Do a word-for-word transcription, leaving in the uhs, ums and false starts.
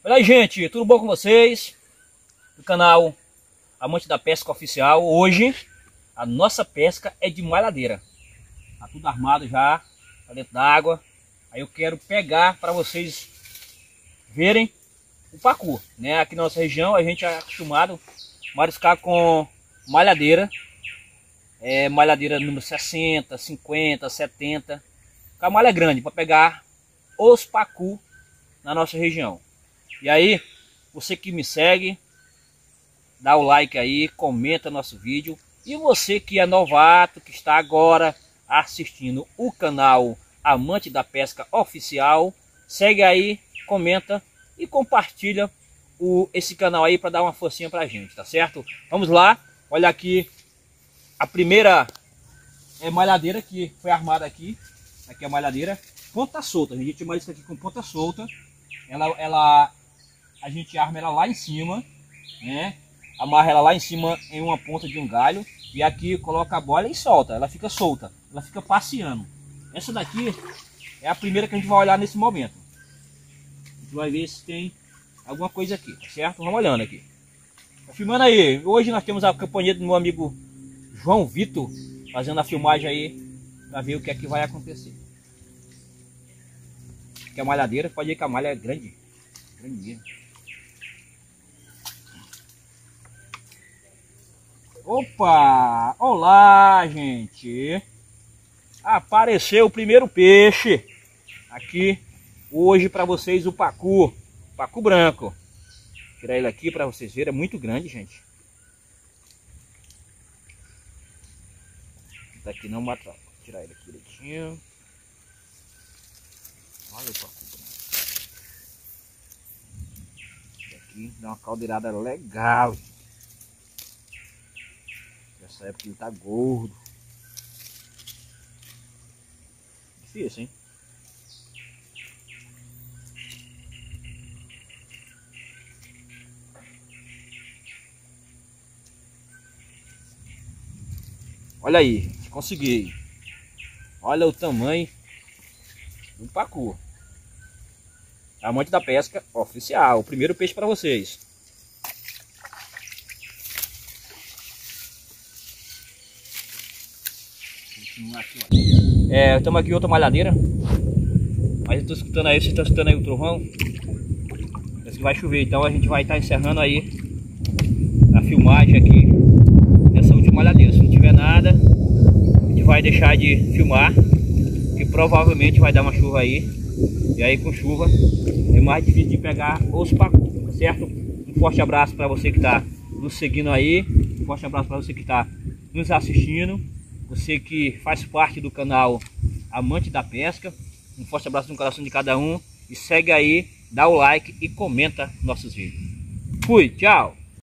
Olha aí, gente, tudo bom com vocês? Do canal Amante da Pesca Oficial. Hoje a nossa pesca é de malhadeira. Tá tudo armado já, tá dentro d'água. Aí eu quero pegar para vocês verem o pacu, né? Aqui na nossa região a gente é acostumado a mariscar com malhadeira. É, malhadeira número sessenta, cinquenta, setenta. Com a malha grande para pegar os pacu na nossa região. E aí, você que me segue, dá o like aí, comenta nosso vídeo. E você que é novato, que está agora assistindo o canal Amante da Pesca Oficial, segue aí, comenta e compartilha o, esse canal aí para dar uma forcinha pra gente, tá certo? Vamos lá, olha aqui a primeira é, malhadeira que foi armada aqui. Aqui é a malhadeira, ponta solta. A gente marisca aqui com ponta solta. Ela, ela, a gente arma ela lá em cima, né? Amarra ela lá em cima em uma ponta de um galho. E aqui coloca a bola e solta. Ela fica solta, ela fica passeando. Essa daqui é a primeira que a gente vai olhar nesse momento. A gente vai ver se tem alguma coisa aqui, tá certo? Vamos olhando aqui. Tá filmando aí. Hoje nós temos a companhia do meu amigo João Vitor, fazendo a filmagem aí, para ver o que é que vai acontecer. Aqui a malhadeira, pode ver que a malha é grande. Grande mesmo. Opa! Olá, gente! Apareceu o primeiro peixe. Aqui, hoje para vocês o pacu. Pacu branco. Vou tirar ele aqui para vocês verem, é muito grande, gente. Tá aqui não mata. Vou tirar ele aqui direitinho. Olha o pacu branco. Aqui dá uma caldeirada legal. Nessa época ele tá gordo. Difícil, hein? Olha aí, consegui. Olha o tamanho do pacu. Amante da Pesca Oficial. O primeiro peixe para vocês. É, estamos aqui em outra malhadeira. Mas eu estou escutando aí, vocês estão escutando aí o trovão. Parece que vai chover, então a gente vai estar encerrando aí a filmagem aqui dessa última malhadeira. Se não tiver nada, a gente vai deixar de filmar, que provavelmente vai dar uma chuva aí. E aí com chuva é mais difícil de pegar os pacus, tá certo? Um forte abraço para você que está nos seguindo aí. Um forte abraço para você que está nos assistindo. Você que faz parte do canal Amante da Pesca. Um forte abraço no coração de cada um. E segue aí, dá o like e comenta nossos vídeos. Fui, tchau!